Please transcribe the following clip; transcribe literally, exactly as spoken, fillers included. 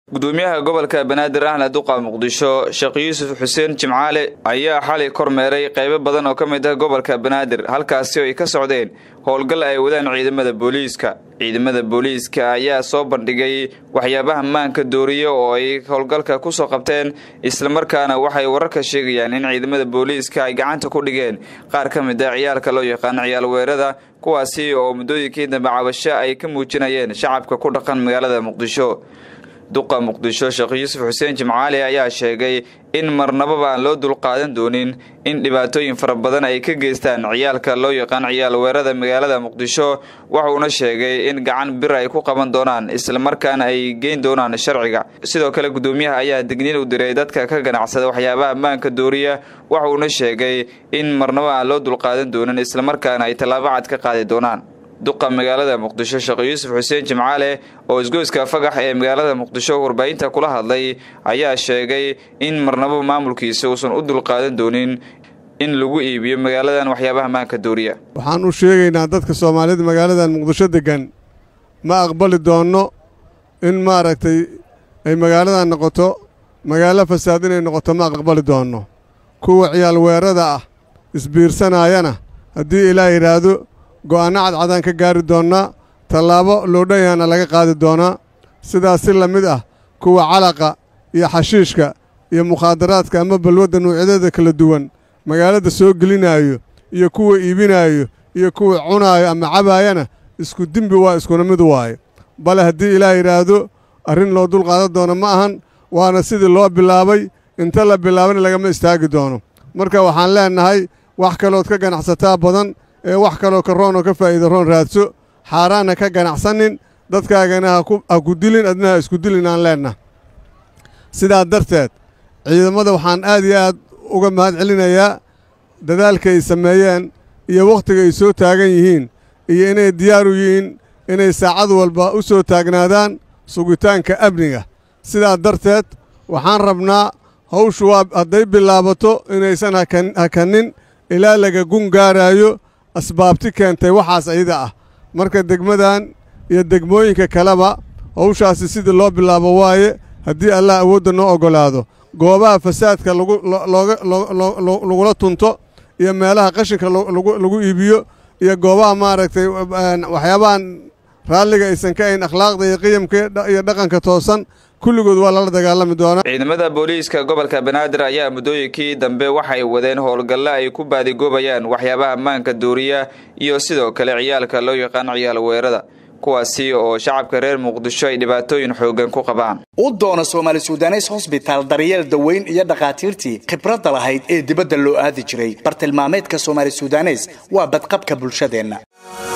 gudoomiyaha gobolka Banaadir ahna duqa Muqdisho Sheekh Yuusuf Xuseen Jimcaale ayaa xalay kormeeray qaybo badan oo kamid ah gobolka Banaadir halkaas oo ay ka socdeen howlgal ay wadaan ciidamada booliiska ciidamada booliiska ayaa soo bandhigay waxyaabaha maanka dooriyo oo ay howlgalka ku soo qabteen isla markaana waxay wararka sheegayaan in ciidamada booliiska ay gacanta ku dhigeen qaar kamid ah ciyaalka loo yaqaan ciyaal weerada kuwaasi oo muddooyinkii dambe cabasho ay ka muujinayeen shacabka ku dhaqan magaalada Muqdisho duqa Muqdisho Sheekh Yuusuf Xuseen Jimcaale ayaa sheegay in marnaba aan loo dul qaadan doonin in dhibaatooyin fara badan ay ka geystaan ciyaalka loo yaqaan ciyaal weerada magaalada Muqdisho wuxuuna sheegay in gacan bir ay ku qaban doonaan isla markaana ay geyn doonaan sharciga sidoo kale gudoomiyaha ayaa digniin u diray dadka ka ganacsada waxyaabaha maanka dooriya wuxuuna sheegay in marnaba aan loo dul qaadan doonin isla markaana ay talaabo cad ka qaadi doonaan duqa magaalada Muqdisho Sheekh Yuusuf Xuseen Jimcaale oo isgoyska fagax ee magaalada Muqdisho warbaahinta kula hadlay ayaa sheegay in marnaba maamulkiisa uusan u dul qaadan doonin in lagu iibiyo magaaladan waxyaabaha maanka dooriya waxaan u sheegaynaa dadka Soomaalida magaalada Muqdisho degan ma aqbali doono in maaragtay ay magaalada noqoto magaalo fasaad inay noqoto ma aqbali doono kuwa ciyaal weerada ah isbiirsanayana haddii Ilaahay yiraahdo go'aano cadcadaan ka gaari doonaa tallaabo loo dhayaana laga qaadi doonaa sidaas si lamid ah kuwa calaqa iyo xashiishka iyo mukhaadaraadka ama balwadda nuucyadeeda kala duwan magaalada soo gelinayo iyo kuwa iibinayo iyo kuwa cunaayo ama cabaayana isku dimbi waa iskuna mid waaye bale haddii Ilaahay yiraahdo arrin loo dul qaadan doono ma ahan waana sidii loo bilaabay inta la bilaabana lagama istaagi doono marka waxaan leenahay wax kalood ka ganacsataa badan ee wax kaloo ka roon oo ka faa'iido roon raadso xaaraana ka ganacsanin dadkaagana ha ku dilin adna isku dilin aan leenahay sidaa darteed ciidamada waxaan aad iyo aad uga mahad celinayaa dadaalka ay sameeyeen iyo wakhtiga ay soo taagan yihiin iyo inay diyaar u yihiin inay saacad walba u soo taagnaadaan sugitaanka amniga sidaa darteed waxaan rabnaa hawshu waa hadday bilaabato inaysan hakanin ilaa laga gun gaaraayo asbaabti keentay waxaas ayada ah marka degmadan iyo degmooyinka kaleba hawshaasi sidii loo bilaabo waaye haddii Allah awoodda noo ogolaado goobaha fasaadka lagu lagula tunto iyo meelaha qashinka lagu iibiyo iyo goobaha maaragtay waxyaabahan raalliga aysan ka ahayn akhlaaqda iyo qiyamka iyo dhaqanka toosan kulligood waa lala dagaalami doonaa ciidamada booliiska gobolka Banaadir ayaa muddooyinkii dambe waxay wadeen howlgalla ay ku baadigoobayaan waxyaabaha maanka dooriya iyo sidoo kale ciyaalka loo yaqaan ciyaal weerada kuwaasi oo shacabka reer Muqdisho ay dhibaatooyin xoogan ku qabaan u doona Soomaali Suudaneys Hospital daryeel daweyn iyo dhaqaatiirtii khibradda lahayd ee dibadda loo aadi jiray bartilmaameedka Soomaali Suudaneys waa badqabka bulshadeena.